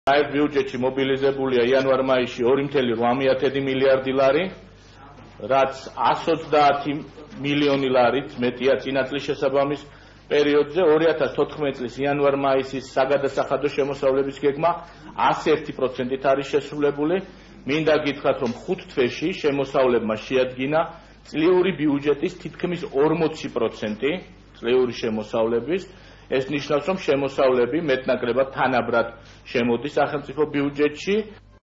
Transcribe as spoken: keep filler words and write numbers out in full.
Այդ բյուջეტში մոբիլიზებულია იანვარ-მაისში ორი ნული ოთხ միლიარდი ლარი, რაც εκατόν ოცდაათი მილიონი ლარით მეტია წინა წლის შესაბამის პერიოდზე. ორი ათას თოთხმეტი წლის იანვარ-მაისის საგადასახადო შემოსავლების გეგმა εκατო ერთი პროცენტით არის შესრულებული. მინდა გითხრათ, რომ ხუთ თვეში შემოსავლებმა შეადგინა წლიური ბიუჯეტის თითქმის ორმოცი პროცენტი წლიური შემოსავლების. ეს ნიშნავს, რომ შემოსავლები მეტნაკლებად თანაბრად შემოდის სახელმწიფო ბიუჯეტში.